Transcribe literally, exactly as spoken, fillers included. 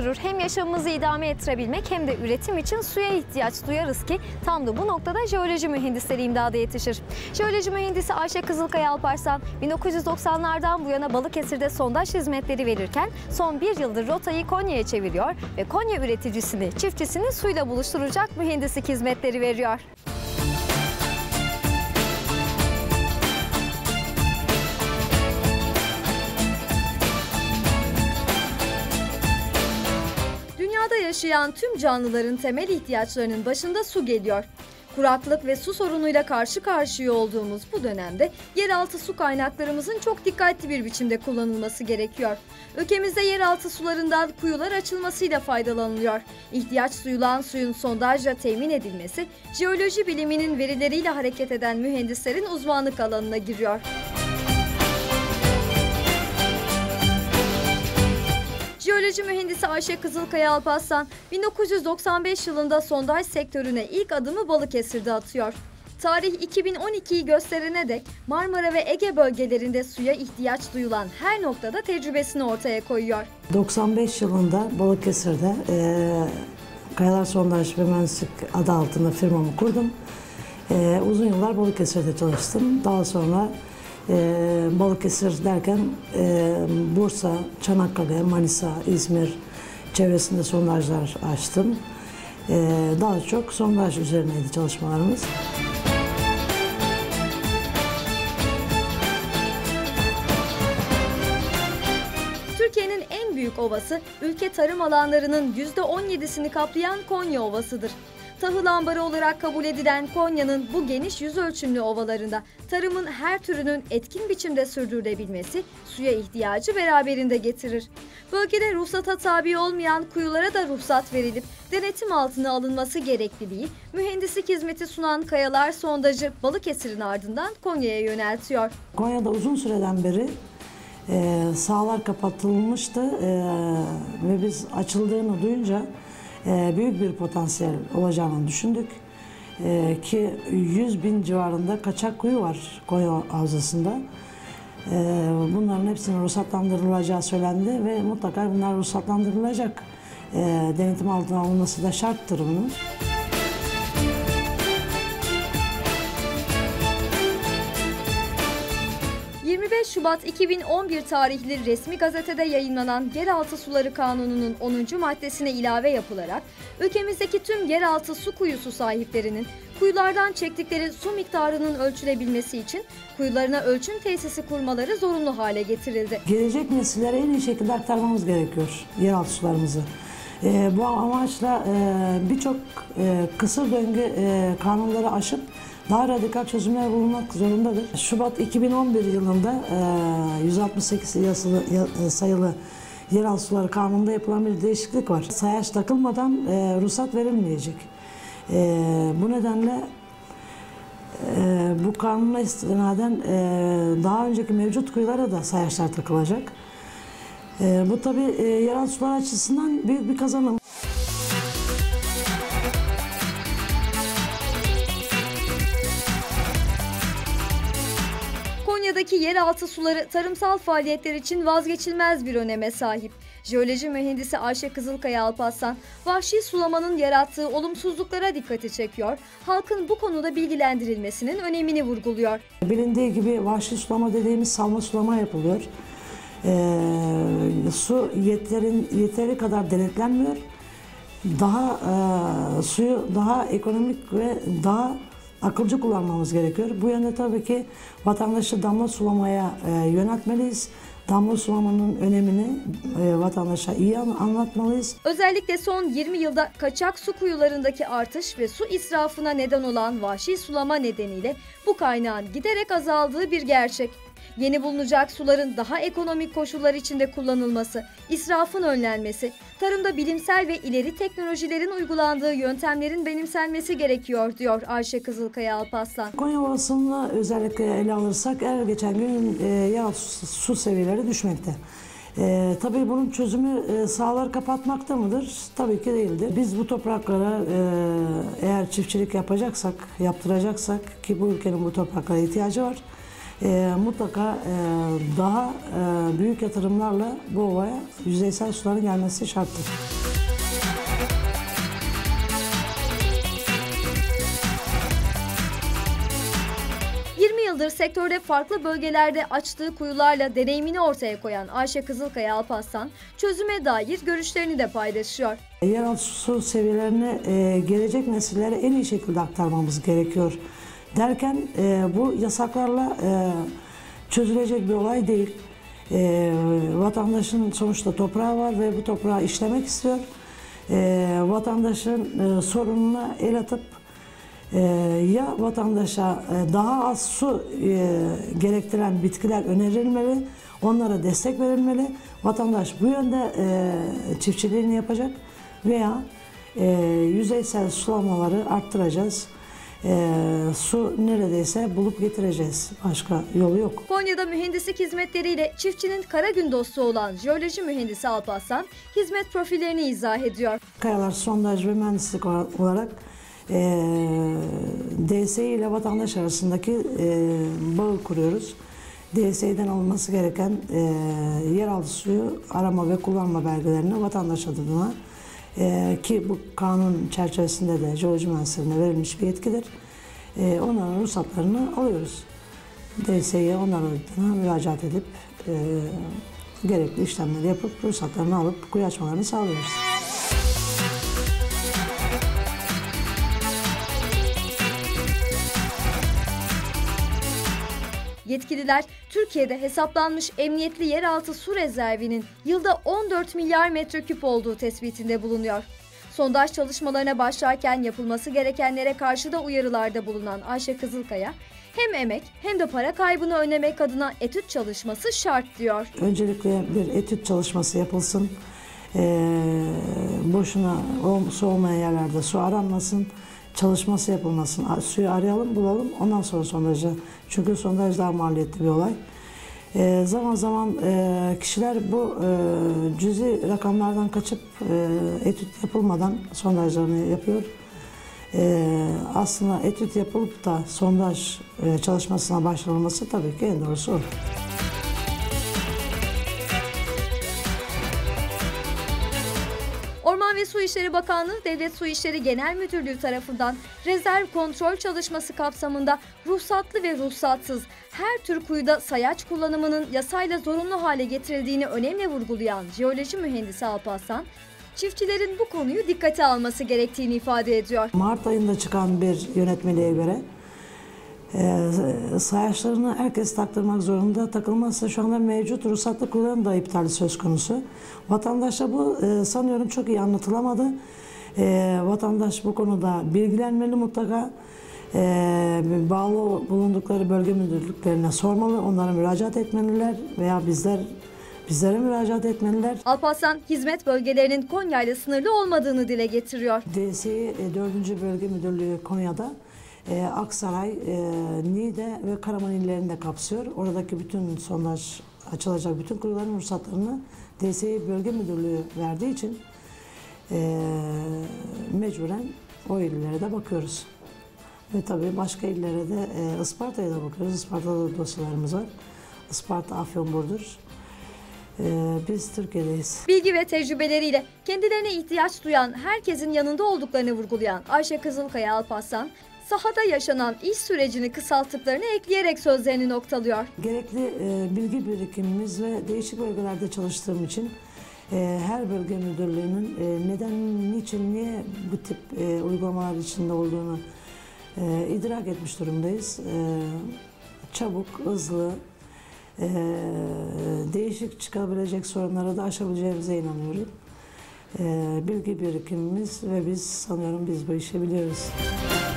oluşturur. Hem yaşamımızı idame ettirebilmek hem de üretim için suya ihtiyaç duyarız ki tam da bu noktada jeoloji mühendisleri imdada yetişir. Jeoloji mühendisi Ayşe Kızılkaya Alparslan bin dokuz yüz doksanlardan bu yana Balıkesir'de sondaj hizmetleri verirken son bir yıldır rotayı Konya'ya çeviriyor ve Konya üreticisini, çiftçisini suyla buluşturacak mühendislik hizmetleri veriyor. Dünyada yaşayan tüm canlıların temel ihtiyaçlarının başında su geliyor. Kuraklık ve su sorunuyla karşı karşıya olduğumuz bu dönemde yeraltı su kaynaklarımızın çok dikkatli bir biçimde kullanılması gerekiyor. Ülkemizde yeraltı sularından kuyular açılmasıyla faydalanılıyor. İhtiyaç duyulan suyun sondajla temin edilmesi, jeoloji biliminin verileriyle hareket eden mühendislerin uzmanlık alanına giriyor. Jeoloji mühendisi Ayşe Kızılkaya Alparslan bin dokuz yüz doksan beş yılında sondaj sektörüne ilk adımı Balıkesir'de atıyor. Tarih iki bin on ikiyi gösterene dek Marmara ve Ege bölgelerinde suya ihtiyaç duyulan her noktada tecrübesini ortaya koyuyor. doksan beş yılında Balıkesir'de e, Kayalar Sondaj ve Mühendislik adı altında firmamı kurdum. E, uzun yıllar Balıkesir'de çalıştım. Daha sonra Ee, Balıkesir derken e, Bursa, Çanakkale, Manisa, İzmir çevresinde sondajlar açtım. Ee, daha çok sondaj üzerineydi çalışmalarımız. Türkiye'nin en büyük ovası, ülke tarım alanlarının yüzde on yedisini kaplayan Konya Ovası'dır. Tahıl ambarı olarak kabul edilen Konya'nın bu geniş yüz ölçümlü ovalarında tarımın her türünün etkin biçimde sürdürülebilmesi suya ihtiyacı beraberinde getirir. Bölgede ruhsata tabi olmayan kuyulara da ruhsat verilip denetim altına alınması gerekliliği mühendislik hizmeti sunan Kayalar Sondajı Balıkesir'in ardından Konya'ya yöneltiyor. Konya'da uzun süreden beri e, sahalar kapatılmıştı e, ve biz açıldığını duyunca e, büyük bir potansiyel olacağını düşündük. E, ki yüz bin civarında kaçak kuyu var Konya Havzası'nda. E, bunların hepsinin ruhsatlandırılacağı söylendi ve mutlaka bunlar ruhsatlandırılacak. E, denetim altına alınması da şarttır bunun. yirmi beş Şubat iki bin on bir tarihli resmi gazetede yayınlanan Yeraltı Suları Kanunu'nun onuncu maddesine ilave yapılarak ülkemizdeki tüm yeraltı su kuyusu sahiplerinin kuyulardan çektikleri su miktarının ölçülebilmesi için kuyularına ölçüm tesisi kurmaları zorunlu hale getirildi. Gelecek nesillere en iyi şekilde aktarmamız gerekiyor yeraltı sularımızı. E, bu amaçla e, birçok e, kısır döngü e, kanunları aşıp daha radikal çözümler bulunmak zorundadır. Şubat iki bin on bir yılında e, yüz altmış sekiz yasılı, sayılı Yeraltı Suları Kanunu'nda yapılan bir değişiklik var. Sayaç takılmadan e, ruhsat verilmeyecek. E, bu nedenle e, bu kanuna istinaden e, daha önceki mevcut kuyulara da sayaçlar takılacak. E, bu tabii e, yeraltı suları açısından büyük bir kazanım. Konya'daki yeraltı suları tarımsal faaliyetler için vazgeçilmez bir öneme sahip. Jeoloji mühendisi Ayşe Kızılkaya Alparslan, vahşi sulamanın yarattığı olumsuzluklara dikkati çekiyor, halkın bu konuda bilgilendirilmesinin önemini vurguluyor. Bilindiği gibi vahşi sulama dediğimiz salma sulama yapılıyor. Ee, su yetlerin, yeteri kadar denetlenmiyor. Daha e, suyu daha ekonomik ve daha akılcı kullanmamız gerekiyor. Bu yönde tabii ki vatandaşı damla sulamaya e, yöneltmeliyiz. Damla sulamanın önemini e, vatandaşa iyi anlatmalıyız. Özellikle son yirmi yılda kaçak su kuyularındaki artış ve su israfına neden olan vahşi sulama nedeniyle bu kaynağın giderek azaldığı bir gerçek. Yeni bulunacak suların daha ekonomik koşullar içinde kullanılması, israfın önlenmesi, tarımda bilimsel ve ileri teknolojilerin uygulandığı yöntemlerin benimsenmesi gerekiyor, diyor Ayşe Kızılkaya Alparslan. Konya Ovası'nı özellikle ele alırsak her geçen gün e, yeraltı su seviyeleri düşmekte. E, tabii bunun çözümü e, sahaları kapatmakta mıdır? Tabii ki değildir. Biz bu topraklara e, eğer çiftçilik yapacaksak, yaptıracaksak ki bu ülkenin bu topraklara ihtiyacı var. E, mutlaka e, daha e, büyük yatırımlarla bu ovaya yüzeysel suların gelmesi şarttır. yıldır sektörde farklı bölgelerde açtığı kuyularla deneyimini ortaya koyan Ayşe Kızılkaya Alparslan, çözüme dair görüşlerini de paylaşıyor. Yeraltı su seviyelerini e, gelecek nesillere en iyi şekilde aktarmamız gerekiyor derken e, bu yasaklarla e, çözülecek bir olay değil. E, vatandaşın sonuçta toprağı var ve bu toprağı işlemek istiyor. E, vatandaşın e, sorununa el atıp e, ya vatandaşa e, daha az su e, gerektiren bitkiler önerilmeli, onlara destek verilmeli. Vatandaş bu yönde e, çiftçiliğini yapacak veya e, yüzeysel sulamaları arttıracağız. E, su neredeyse bulup getireceğiz. Başka yolu yok. Konya'da mühendislik hizmetleriyle çiftçinin kara gün dostu olan jeoloji mühendisi Alparslan, hizmet profillerini izah ediyor. Kayalar sondaj ve mühendislik olarak e, D S İ ile vatandaş arasındaki e, bağı kuruyoruz. D S İ'den alınması gereken e, yeraltı suyu arama ve kullanma belgelerini vatandaş adına e, ki bu kanun çerçevesinde de jeoloji mühendislerine verilmiş bir yetkidir. E, onların ruhsatlarını alıyoruz. D S İ'ye onlar adına müracaat edip e, gerekli işlemleri yapıp ruhsatlarını alıp kuyu açmalarını sağlıyoruz. Yetkililer, Türkiye'de hesaplanmış emniyetli yeraltı su rezervinin yılda on dört milyar metreküp olduğu tespitinde bulunuyor. Sondaj çalışmalarına başlarken yapılması gerekenlere karşı da uyarılarda bulunan Ayşe Kızılkaya, hem emek hem de para kaybını önlemek adına etüt çalışması şart diyor. Öncelikle bir etüt çalışması yapılsın. Ee, boşuna su olmayan yerlerde su aranmasın. Çalışması yapılmasın. Suyu arayalım, bulalım. Ondan sonra sondajı. Çünkü sondaj daha maliyetli bir olay. E, zaman zaman e, kişiler bu e, cüzi rakamlardan kaçıp e, etüt yapılmadan sondajlarını yapıyor. E, aslında etüt yapılıp da sondaj e, çalışmasına başlanılması tabii ki en doğrusu o. Orman ve Su İşleri Bakanlığı Devlet Su İşleri Genel Müdürlüğü tarafından rezerv kontrol çalışması kapsamında ruhsatlı ve ruhsatsız her tür kuyuda sayaç kullanımının yasayla zorunlu hale getirildiğini önemli vurgulayan jeoloji mühendisi Alparslan, çiftçilerin bu konuyu dikkate alması gerektiğini ifade ediyor. Mart ayında çıkan bir yönetmeliğe göre e, sayaçlarını herkes taktırmak zorunda. Takılmazsa şu anda mevcut ruhsatlı kuyuların da iptali söz konusu. Vatandaşa bu e, sanıyorum çok iyi anlatılamadı. E, vatandaş bu konuda bilgilenmeli mutlaka. E, bağlı bulundukları bölge müdürlüklerine sormalı, onlara müracaat etmeliler veya bizler bizlere müracaat etmeliler. Alparslan, hizmet bölgelerinin Konya ile sınırlı olmadığını dile getiriyor. D S İ dördüncü Bölge Müdürlüğü Konya'da e, Aksaray, e, Niğde ve Karaman illerini de kapsıyor. Oradaki bütün sondaj açılacak bütün kuyuların ruhsatlarını D S İ Bölge Müdürlüğü verdiği için e, mecburen o illere de bakıyoruz. Ve tabii başka illere de e, Isparta'ya da bakıyoruz. Isparta'da da dosyalarımız var. Isparta, Afyonburdur. Ee, biz Türkiye'deyiz. Bilgi ve tecrübeleriyle kendilerine ihtiyaç duyan herkesin yanında olduklarını vurgulayan Ayşe Kızılkaya Alparslan, sahada yaşanan iş sürecini kısalttıklarını ekleyerek sözlerini noktalıyor. Gerekli e, bilgi birikimimiz ve değişik bölgelerde çalıştığım için e, her bölge müdürlüğünün e, neden, niçin, niye bu tip e, uygulamalar içinde olduğunu e, idrak etmiş durumdayız. E, çabuk, hızlı, Ee, değişik çıkabilecek sorunları da aşabileceğimize inanıyorum. Ee, bilgi birikimimiz ve biz sanıyorum biz bu işi biliyoruz.